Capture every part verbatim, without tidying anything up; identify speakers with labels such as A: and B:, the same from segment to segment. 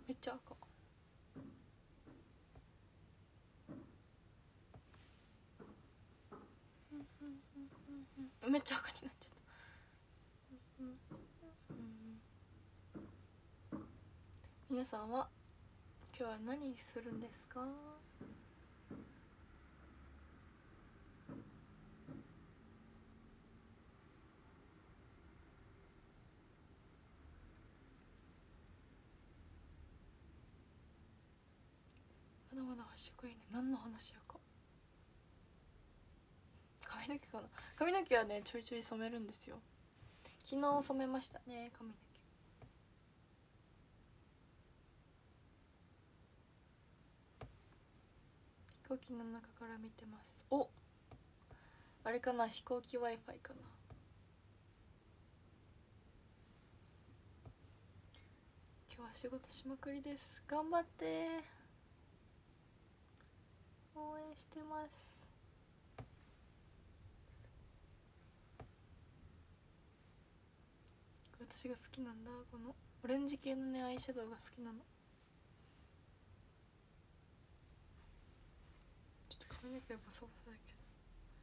A: めっちゃ赤、めっちゃ赤になっちゃった。皆さんは今日は何するんですか？まだまだ発色いいね。何の話やか。髪の毛かな。髪の毛はねちょいちょい染めるんですよ。昨日染めましたね髪の毛。飛行機の中から見てます。お、あれかな、飛行機 Wi-Fi かな。今日は仕事しまくりです。頑張って、応援してます。私が好きなんだ、このオレンジ系のねアイシャドウが好きなの。ちょっと髪の毛ボサボサだけど。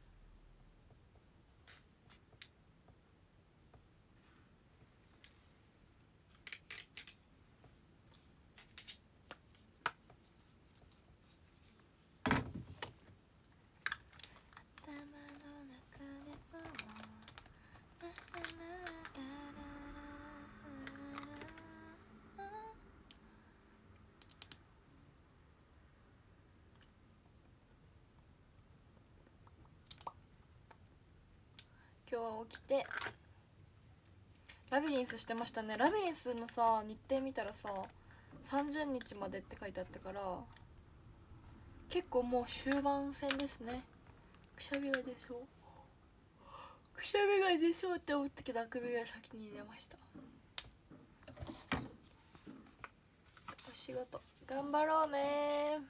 A: 今日は起きてラビリンスしてましたね。ラビリンスのさ日程見たらささんじゅうにちまでって書いてあったから結構もう終盤戦ですね。くしゃみが出そう、くしゃみが出そうって思ったけどあくびが先に出ました。お仕事頑張ろうね。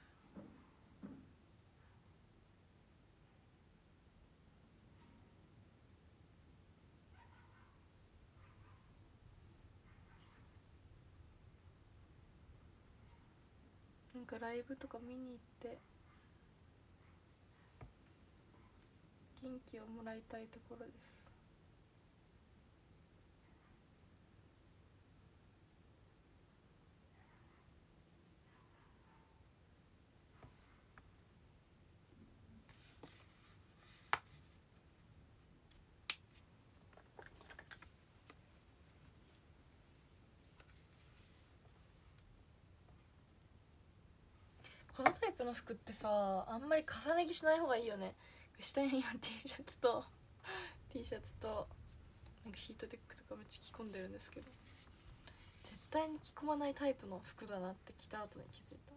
A: なんかライブとか見に行って元気をもらいたいところです。このタイプの服ってさあんまり重ね着しない方がいいよね。下に T シャツと T シャツとなんかヒートテックとかめっちゃ着込んでるんですけど絶対に着込まないタイプの服だなって着た後に気づいた。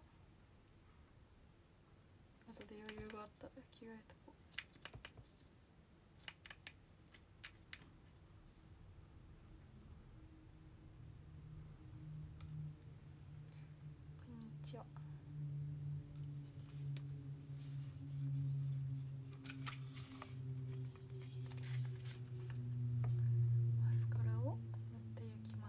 A: 後で余裕があったら着替えとこう。こんにちは。マスカラを塗っていきます。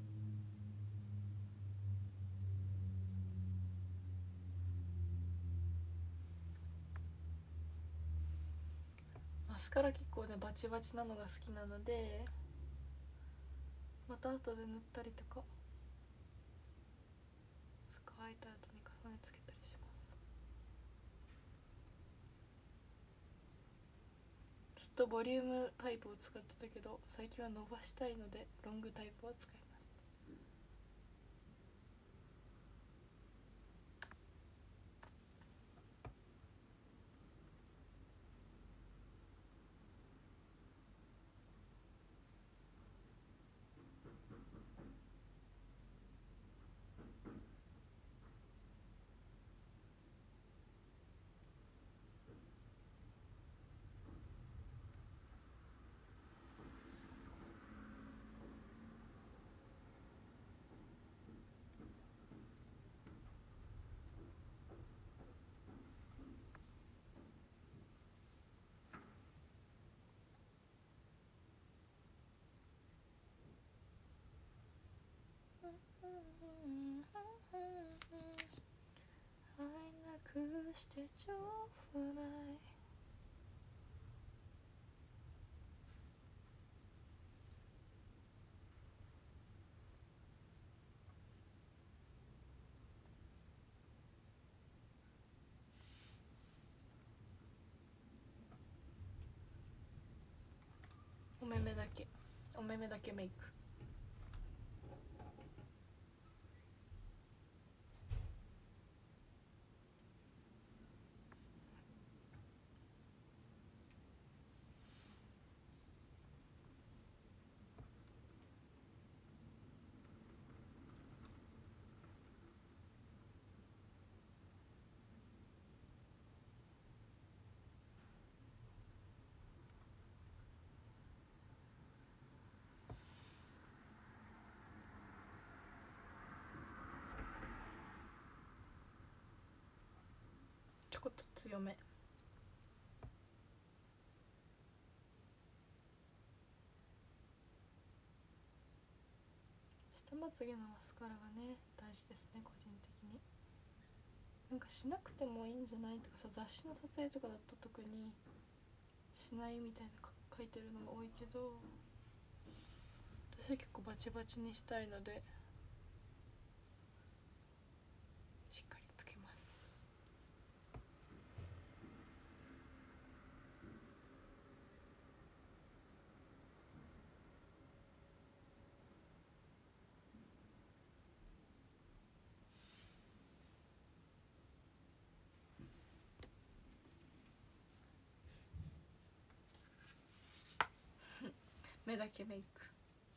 A: マスカラ結構ねバチバチなのが好きなのでまた後で塗ったりとか乾いた後に重ねつけたりします。ずっとボリュームタイプを使ってたけど最近は伸ばしたいのでロングタイプを使います。 なくしてちょうないお目目だけお目目だけメイク。ちょこっと強め。下まつげのマスカラがね大事ですね、個人的に。なんかしなくてもいいんじゃないとかさ、雑誌の撮影とかだと特にしないみたいな書いてるのが多いけど、私は結構バチバチにしたいのでしっかりつけます。目だけメイク。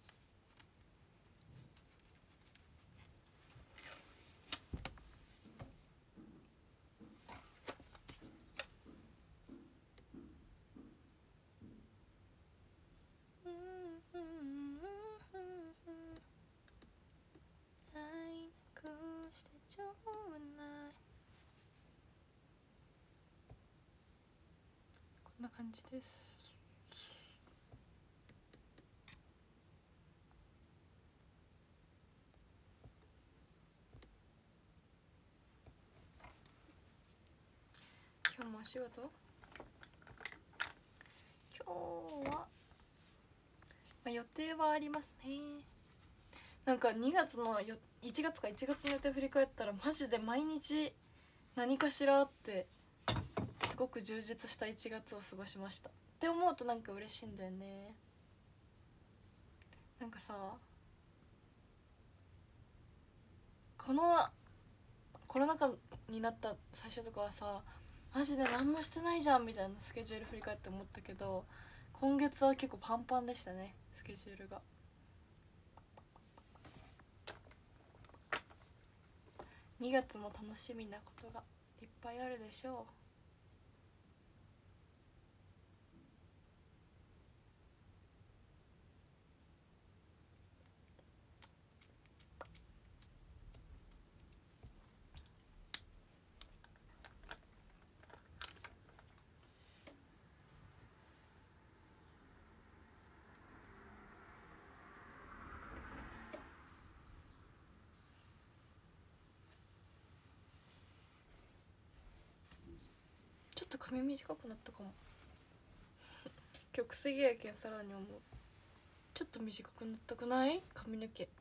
A: 愛なくしてちょうない。こんな感じです。今日もお仕事？今日は、まあ、予定はありますね。なんかにがつのよいちがつかいちがつの予定振り返ったらマジで毎日何かしらあってすごく充実したいちがつを過ごしましたって思うとなんか嬉しいんだよね。なんかさ、このコロナ禍になった最初とかはさ、マジで何もしてないじゃんみたいなスケジュール振り返って思ったけど、今月は結構パンパンでしたね、スケジュールが。にがつも楽しみなことがいっぱいあるでしょう。ちょっと髪短くなったかも今日くせ毛やけんさらに思う。ちょっと短くなったくない？髪の毛。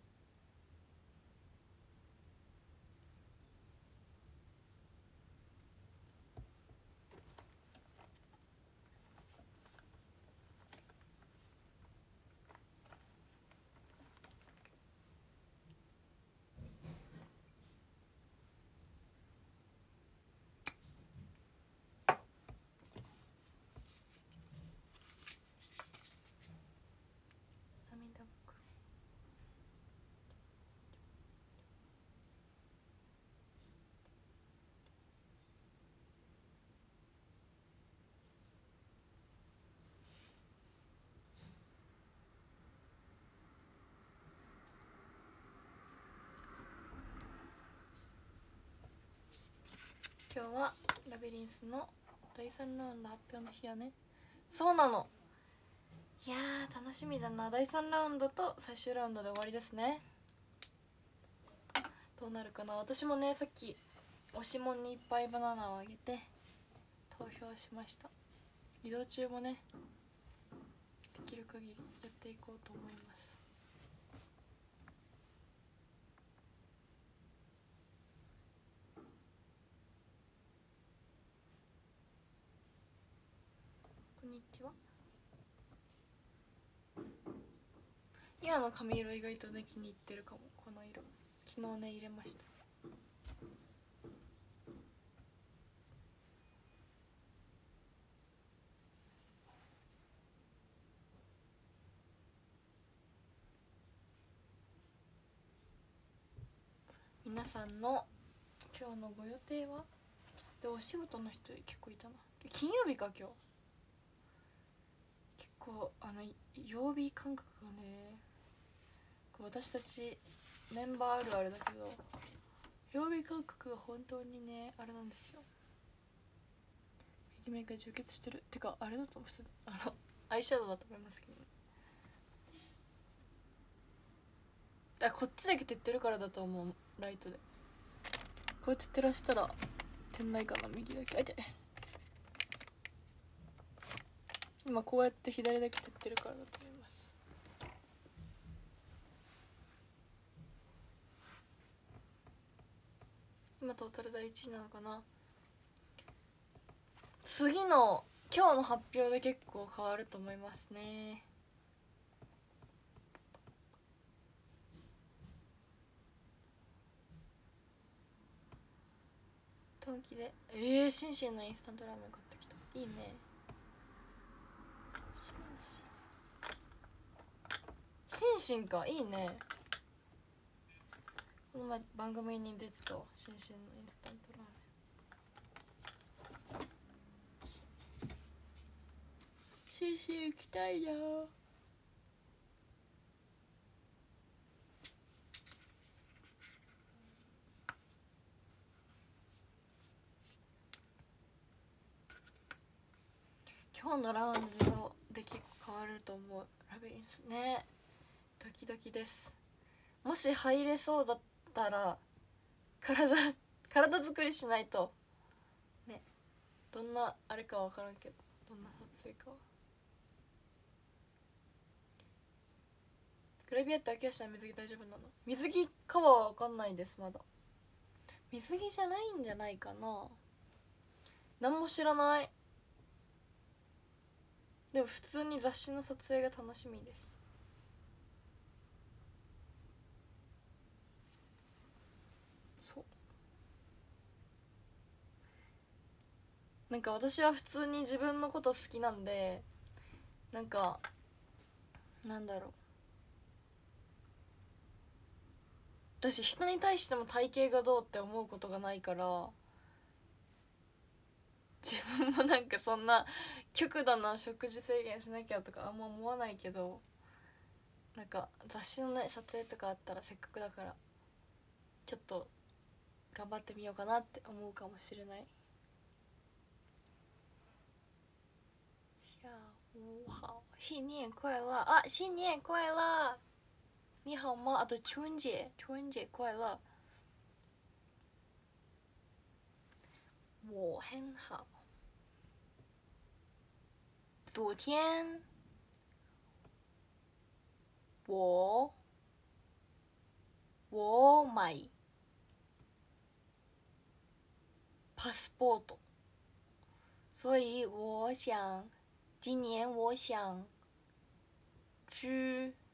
A: 涙袋。今日はラビリンスのだいさんラウンド発表の日やね。そうなの。いやー楽しみだな。だいさんラウンドと最終ラウンドで終わりですね。 どうなるかな。私もねさっき推しもんにいっぱいバナナをあげて投票しました。移動中もねできる限りやっていこうと思います。こんにちは。今の髪色意外とね気に入ってるかも。この色昨日ね入れました。皆さんの今日のご予定は？でお仕事の人結構いたな。金曜日か今日。結構あの曜日感覚がね私たちメンバーあるあるだけど曜日感覚が本当にねあれなんですよ。右目が充血してる。てかあれだと普通あのアイシャドウだと思いますけどね。あこっちだけ照ってるからだと思う。ライトでこうやって照らしたら照んないかな。右だけあいて今こうやって左だけ照ってるからだと思います。今トータルだいいちいなのかな。次の今日の発表で結構変わると思いますね。短期でえー、シンシンのインスタントラーメン買ってきた。いいね。シンシンシンシンかいいね。この前番組に出てたシンシンのインスタントラーメン。シンシン行きたいな。今日のラウンドで結構変わると思う。ラビリンスねドキドキです。もし入れそうだったら体体作りしないとね。どんなあれかは分からんけどどんな撮影かは。グレビアって秋吉は水着大丈夫なの？水着かは分かんないです。まだ水着じゃないんじゃないかな。何も知らない。でも普通に雑誌の撮影が楽しみです。そうなんか私は普通に自分のこと好きなんでなんかなんだろう私人に対しても体型がどうって思うことがないから自分もなんかそんな極度な食事制限しなきゃとかあんま思わないけどなんか雑誌のね撮影とかあったらせっかくだからちょっと頑張ってみようかなって思うかもしれない。下午好，新年快乐啊！新年快乐！你好吗？啊，对，春节，春节快乐！我很好。昨天我我买 passport，所以我想今年我想去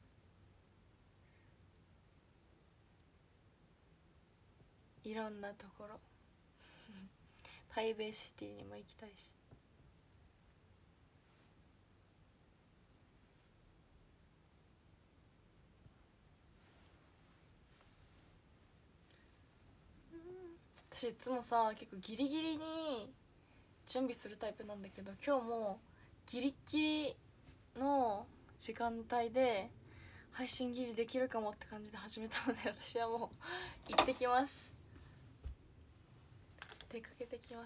A: いろんなところ台北シティにも行きたいし。私いつもさ結構ギリギリに準備するタイプなんだけど今日もギリギリの時間帯で配信ギリできるかもって感じで始めたので私はもう行ってきます。出かけてきます。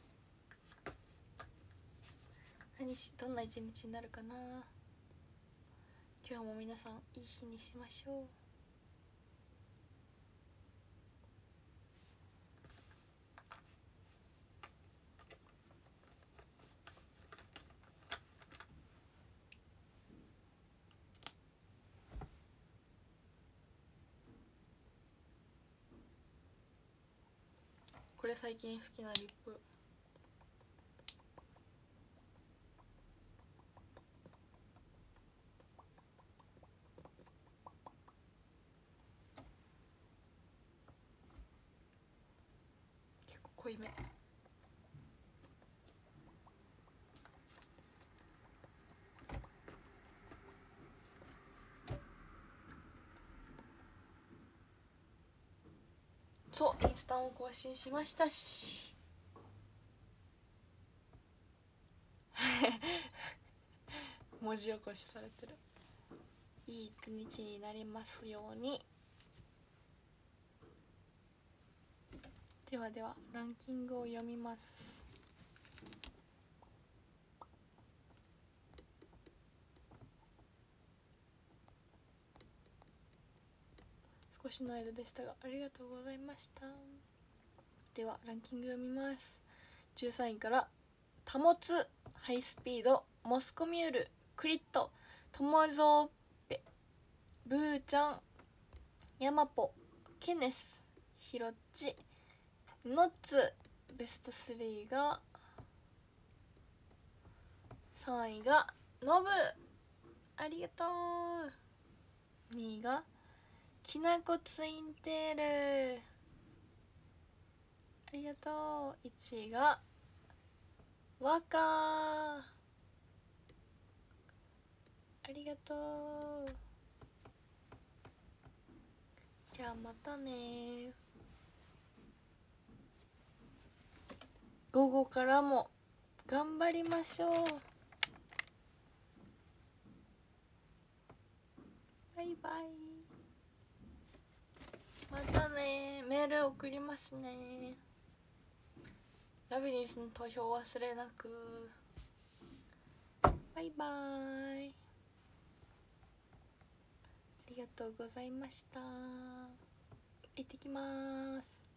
A: 何しどんな一日になるかな。今日も皆さんいい日にしましょう。 これ最近好きなリップ。結構濃いめ。そうインスタも更新しましたし文字起こしされてる。いい一日になりますように。ではではランキングを読みます。少しの間でしたがありがとうございました。ではランキング読みます。じゅうさんいから保つハイスピードモスコミュールクリットトモゾーペブーちゃんヤマポケネスヒロッチノッツ。ベストスリーがさんいがノブありがとう。にいがきなこツインテールありがとう。いちいがわかありがとう。じゃあまたね。午後からも頑張りましょう。バイバイ。またね。メール送りますね。ラビリンスの投票忘れなく。バイバイ。ありがとうございました。行ってきます。